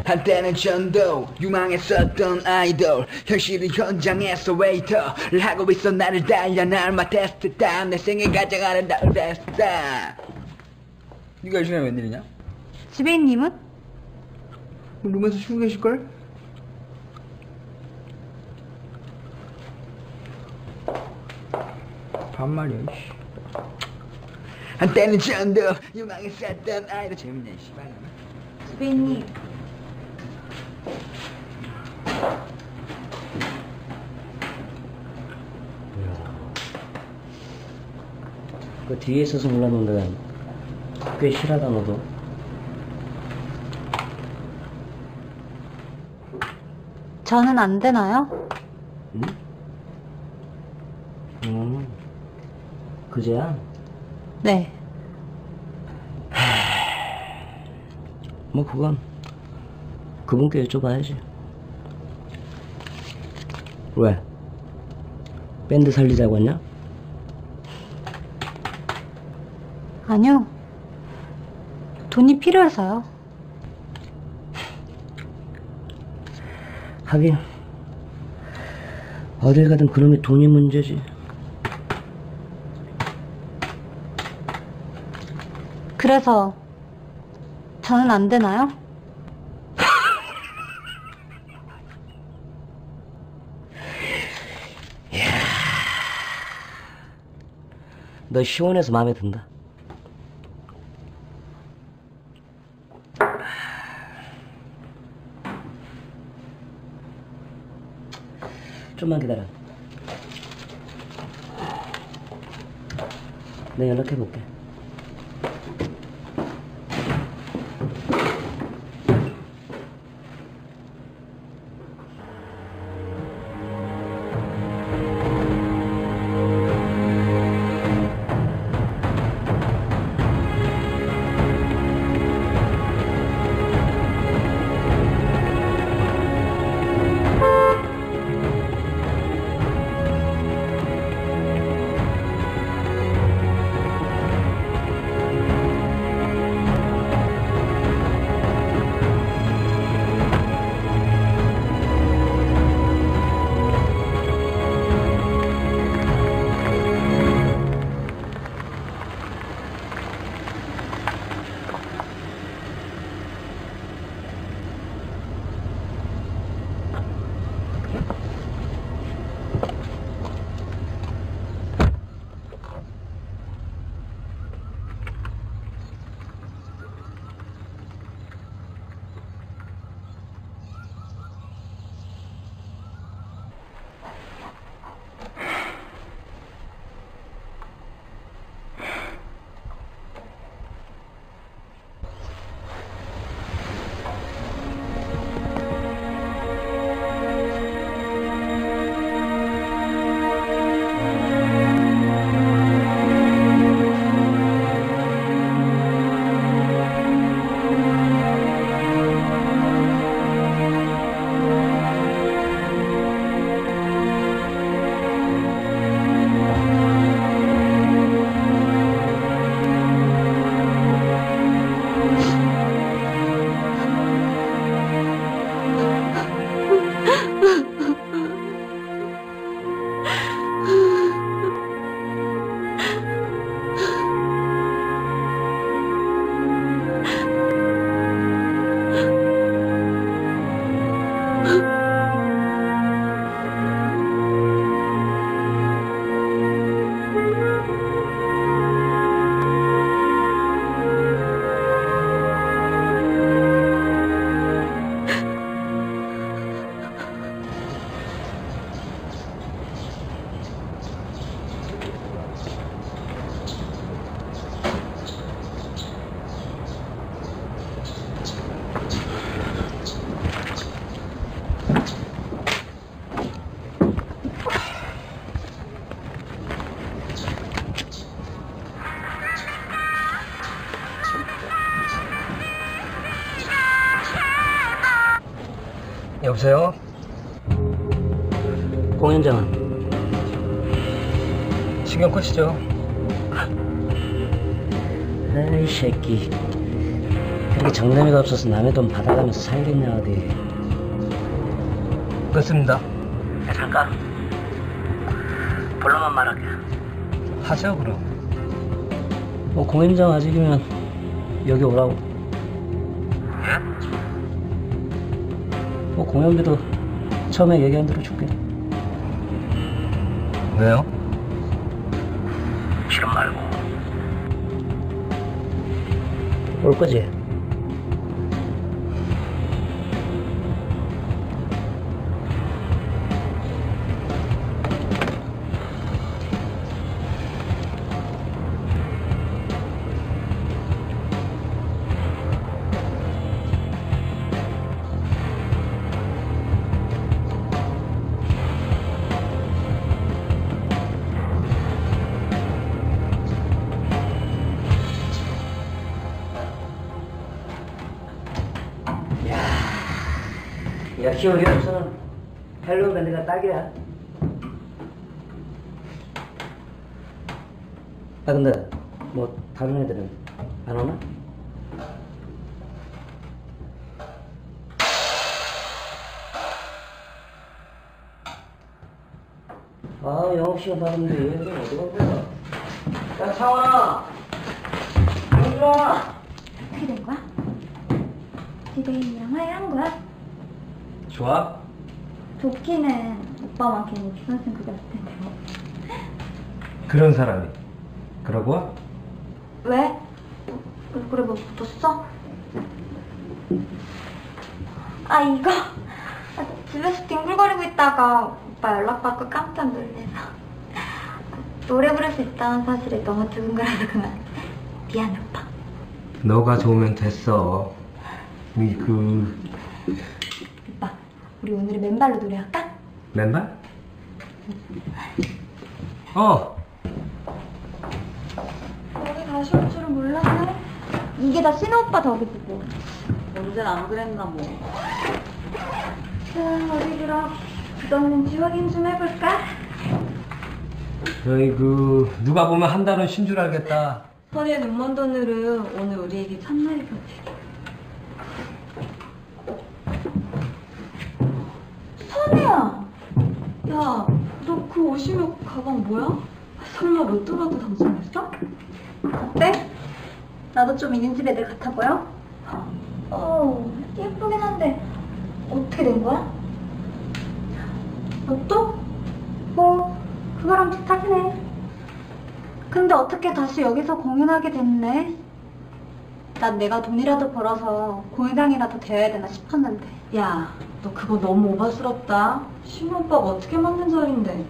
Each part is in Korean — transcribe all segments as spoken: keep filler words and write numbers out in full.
한때는 전도 유망했었던 아이돌 현실은 현장에서 웨이터를 하고 있어. 나를 달려 날마 테스트다. 내 생에 가장 아름다운 테스트다. 네가 이 시간에 웬일이냐? 지배인님은? 룸에서 쉬고 계실걸? 반말이야 이씨. 한때는 전도 유망했었던 아이돌. 재밌네 씨발. 지배인님. 그 뒤에 있어서 몰랐는데 꽤 실하다 너도. 저는 안 되나요? 응? 음, 그제야? 네. 뭐 그건 그분께 여쭤봐야지. 왜? 밴드 살리자고 했냐? 아니요. 돈이 필요해서요. 하긴 어딜 가든 그놈의 돈이 문제지. 그래서 저는 안 되나요? 너 시원해서 마음에 든다. 좀만 기다려. 내가 연락해볼게. 여보세요? 공연장은? 신경 컷이죠. 아이 새끼 이렇게 정내미가 없어서 남의 돈 받아가면서 살겠냐 어디. 그렇습니다. 야, 잠깐. 불러만 말할게. 하죠 그럼. 뭐 공연장 아직이면 여기 오라고. 예? 뭐 공연비도 처음에 얘기한 대로 줄게. 왜요? 실험 말고. 올 거지? 역시 우리 업소는 헬로우 밴드가 딱이야. 아 근데 뭐 다른 애들은 안 오나? 아 영업시간 다 됐는데 얘네들 어디 간 거야? 야 창원아! 일로와! 어떻게 된 거야? 디데이랑 화해한 거야? 좋아? 좋기는 오빠만 괜히 기선생 그게 날 텐데 뭐. 그런 사람이 그러고 와? 왜? 그래, 그래 뭐 붙었어? 아 이거 아, 집에서 뒹굴거리고 있다가 오빠 연락받고 깜짝 놀래서 노래 부를 수 있다는 사실에 너무 두근거려서 그만. 미안해 오빠. 너가 좋으면 됐어. 이 그 오빠 우리 오늘은 맨발로 노래할까? 맨발? 어. 여기 다시 올 줄은 몰랐네. 이게 다 신호 오빠 덕이고. 언제나 안 그랬나 뭐. 자 어디 들어. 굳었는지 확인 좀 해볼까? 저희 그 누가 보면 한 달은 쉰 줄 알겠다. 선의 눈먼 돈으로 오늘 우리에게 첫날이거든. 선혜야! 야, 너 그 오십육 가방 뭐야? 설마 로또라도 당첨했어? 어때? 나도 좀 있는 집 애들 같아 보여? 어, 예쁘긴 한데 어떻게 된 거야? 로또? 뭐 그거랑 비슷하네. 근데 어떻게 다시 여기서 공연하게 됐네? 난 내가 돈이라도 벌어서 공연장이라도 되어야 되나 싶었는데. 야, 너 그거 너무 오바스럽다. 신우 오빠가 어떻게 만든 자리인데.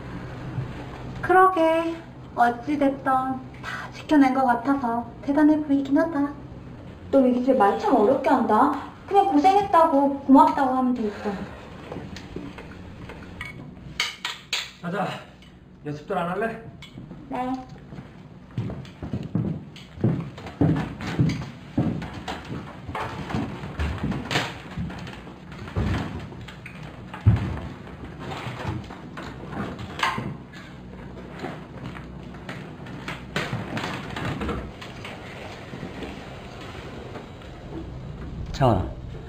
그러게. 어찌됐던 다 지켜낸 것 같아서 대단해 보이긴 하다. 너 이제 말 참 어렵게 한다. 그냥 고생했다고 고맙다고 하면 되겠어. 가자. 연습들 안 할래? 네. 창원아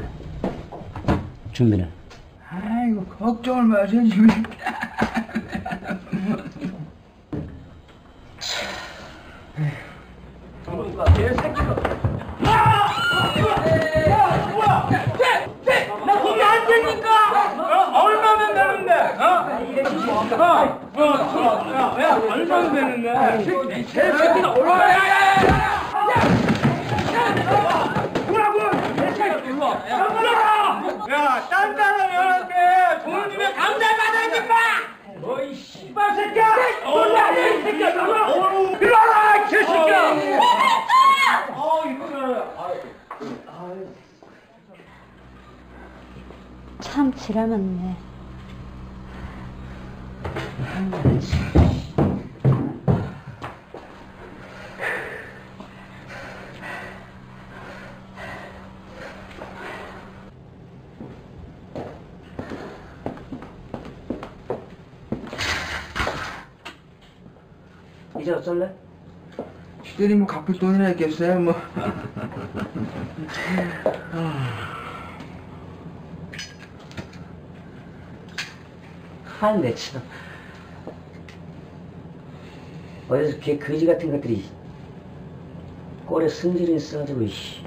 준비는? 아이고 걱정을 마셔 지금. 얼마면 되는데? 어? 어? 어? 어? 야, 얼마면 되는데? 새끼가 올라와! 야, 야, 야, 야! 뭐라고? 야, 딴 사람한테 돈 주면 감사 받아야겠다! 너이 씨발 새끼야! 놀라, 이 새끼야! 일로 와라, 개새끼야! 어, 이거는... 참 지랄 맞네. 이제 어쩔래? 시대리 뭐 갚을 돈이나 있겠어요 뭐. 한내 참. 어디서 개 거지 같은 것들이 꼴에 승질이 있어가지고 이씨.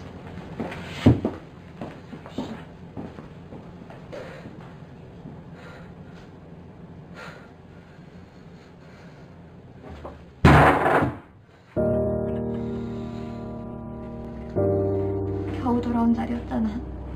겨우 돌아온 날이었잖아.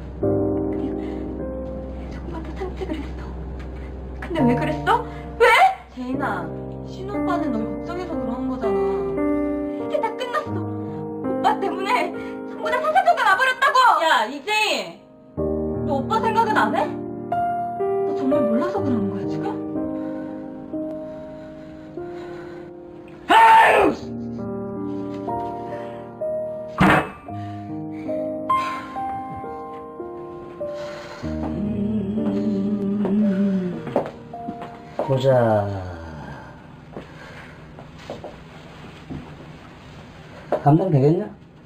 그냥 정말 다 산책을 했어. 근데 왜 그랬어? 왜? 제인아, 신우 오빠는 널 걱정해서 그러는 거잖아. 이제 다 끝났어. 오빠 때문에 전부 다 산산조각 나버렸다고. 야, 이제인, 너 오빠 생각은 안 해? 너 정말 몰라서 그러는 거야 지금? 보자. 감당되겠냐?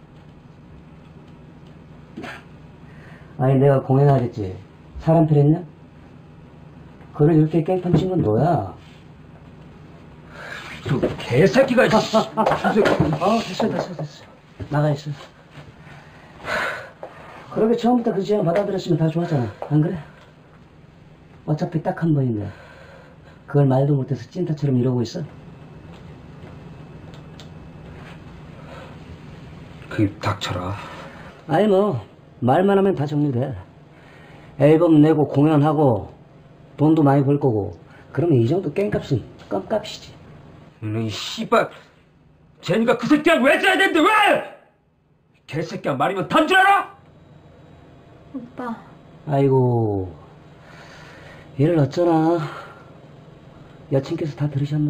아니 내가 공연하겠지. 사람 필요했냐? 그걸 이렇게 깽판 친 건 너야. 저 개새끼가 씨. 어 됐어 됐어 됐어. 나가 있어. 그렇게 처음부터 그 제안 받아들였으면 다 좋았잖아. 안 그래? 어차피 딱 한 번인데 그걸 말도 못해서 찐따처럼 이러고 있어? 그 닥쳐라. 아니 뭐 말만 하면 다 정리돼. 앨범 내고 공연하고 돈도 많이 벌 거고 그러면 이 정도 깽값은 껌값이지. 너이 씨발 제니가 그 새끼랑 왜 짜야 되는데 왜? 개새끼야 말이면 단 줄 알아? 오빠, 아이고 얘를 어쩌나. 여친께서 다 들으셨네.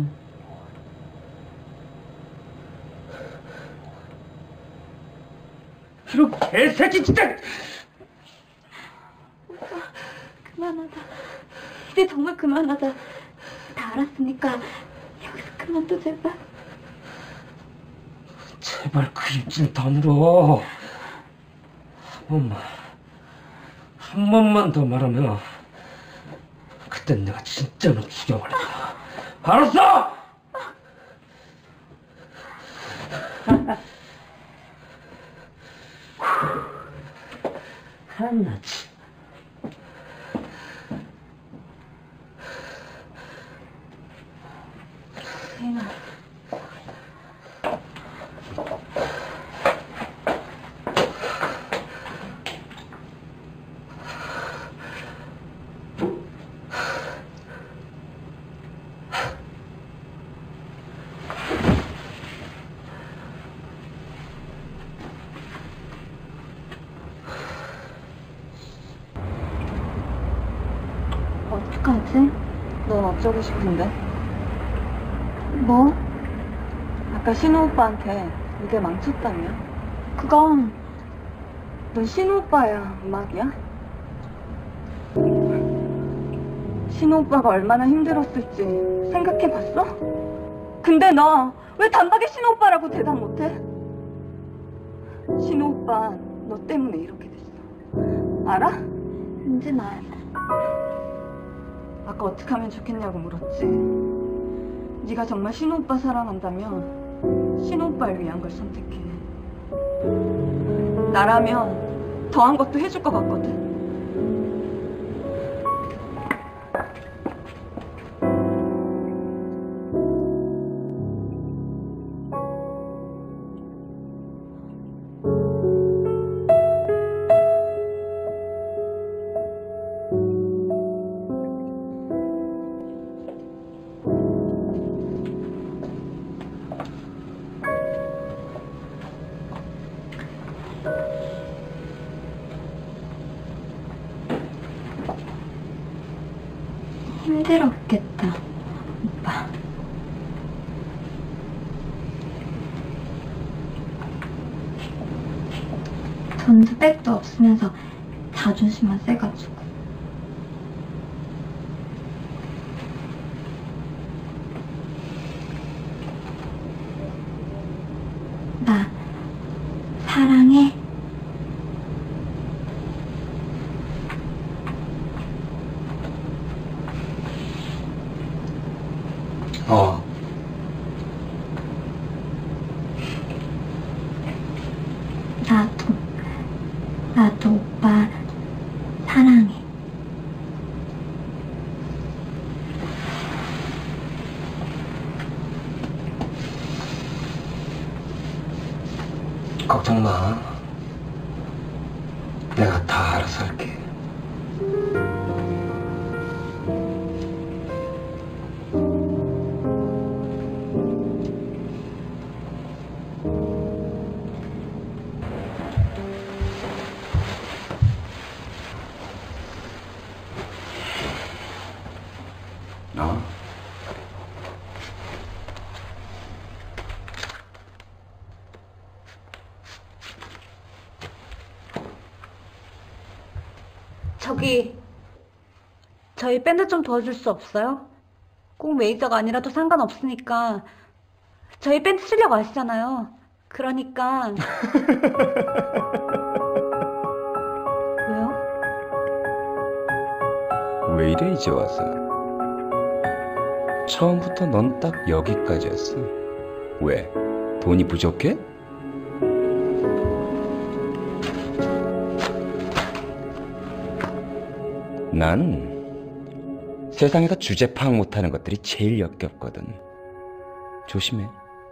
이런 개새끼 진짜. 그만하자. 이제 정말 그만하자. 다 알았으니까 여기서 그만둬 제발. 제발 그 입질 다물어. 한 번만 한 번만 더 말하면 그땐 내가 진짜로 죽여버린다. 알았어? 하나 참. 제인아, 어떡하지? 넌 어쩌고 싶은데? 뭐? 아까 신우 오빠한테 무대 망쳤다며? 그건 넌 신우 오빠야, 음악이야? 신우 오빠가 얼마나 힘들었을지 생각해봤어? 근데 너 왜 단박에 신우 오빠라고 대답 못해? 신우 오빠 너 때문에 이렇게 됐어. 알아? 은진아, 아까 어떻게 하면 좋겠냐고 물었지. 네가 정말 신우 오빠 사랑한다면 신우 오빠를 위한 걸 선택해. 나라면 더한 것도 해줄 것 같거든. 힘들었겠다, 오빠. 돈도 백도 없으면서 자존심만 세가지고. 나 사랑해. 나도 오빠 사랑해. 걱정 마. 내가 다 알아서 할게. 어? 저기, 저희 밴드 좀 도와줄 수 없어요? 꼭 메이저가 아니라도 상관없으니까. 저희 밴드 실력 아시잖아요. 그러니까. 왜요? 왜 이래 이제 와서? 처음부터 넌 딱 여기까지였어. 왜? 돈이 부족해? 난 세상에서 주제 파악 못하는 것들이 제일 역겹거든. 조심해.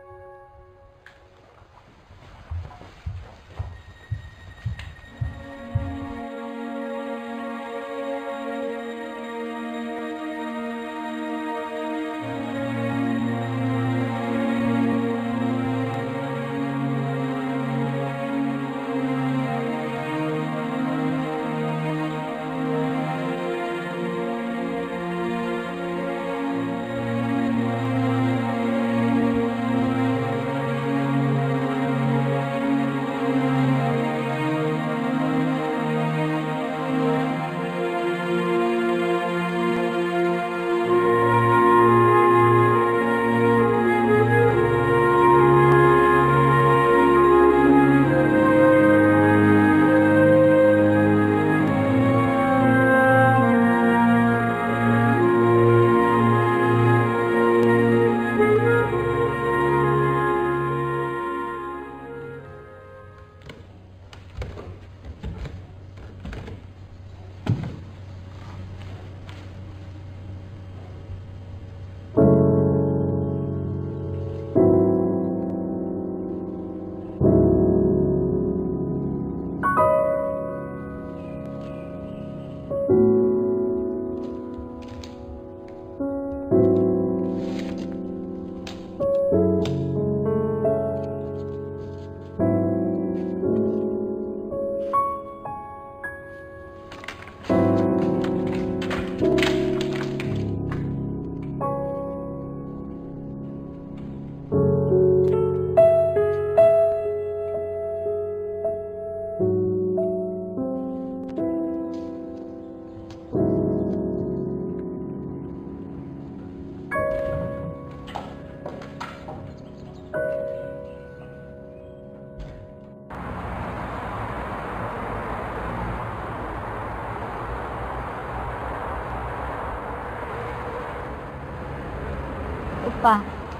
오빠,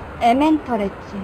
에멘터랬지.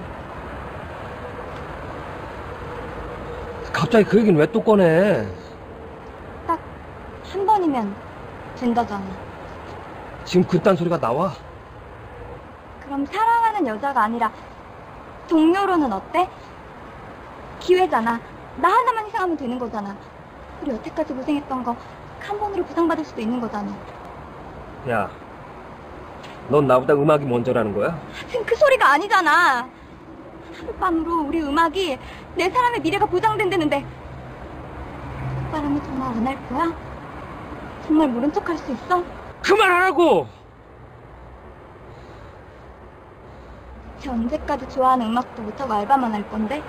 갑자기 그 얘기는 왜 또 꺼내? 딱 한 번이면 된다잖아. 지금 그딴 소리가 나와? 그럼 사랑하는 여자가 아니라 동료로는 어때? 기회잖아. 나 하나만 희생하면 되는 거잖아. 우리 여태까지 고생했던 거 한 번으로 보상받을 수도 있는 거잖아. 야, 넌 나보다 음악이 먼저라는 거야? 지금 그 소리가 아니잖아. 하룻밤으로 우리 음악이 내 사람의 미래가 보장된다는데 오빠라면 정말 안 할 거야? 정말 모른 척 할 수 있어? 그만하라고! 대체 언제까지 좋아하는 음악도 못하고 알바만 할 건데?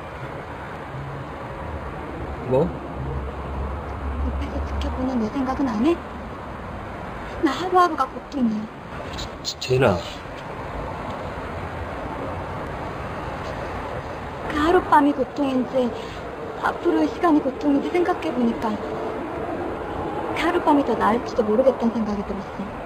뭐? 옆에서 지켜보는 내 생각은 안 해? 나 하루하루가 고통이야. 제인아, 그 하룻밤이 고통인지 앞으로의 시간이 고통인지 생각해보니까 그 하룻밤이 더 나을지도 모르겠다는 생각이 들었어.